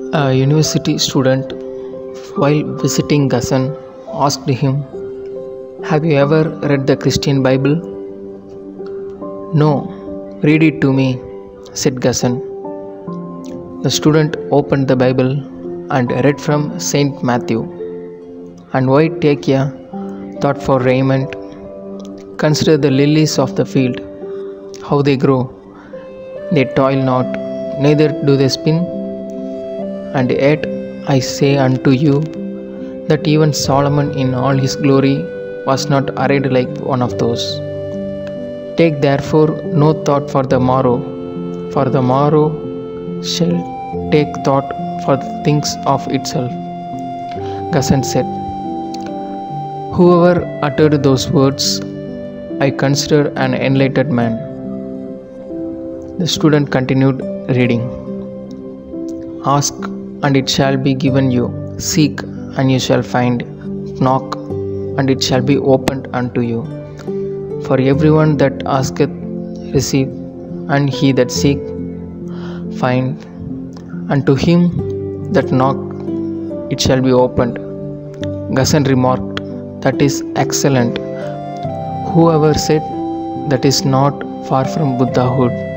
A university student, while visiting Gasan, asked him, "Have you ever read the Christian Bible?" "No, read it to me," said Gasan. The student opened the Bible and read from Saint Matthew. "And why take ye thought for raiment? Consider the lilies of the field, how they grow. They toil not, neither do they spin. And yet I say unto you, that even Solomon in all his glory was not arrayed like one of those. Take therefore no thought for the morrow shall take thought for the things of itself." Gasan said, "Whoever uttered those words I consider an enlightened man." The student continued reading. "Ask, and it shall be given you. Seek, and you shall find. Knock, and it shall be opened unto you. For everyone that asketh receiveth, and he that seeketh findeth, and to him that knocketh it shall be opened." Gasan remarked, "That is excellent. Whoever said that is not far from Buddhahood."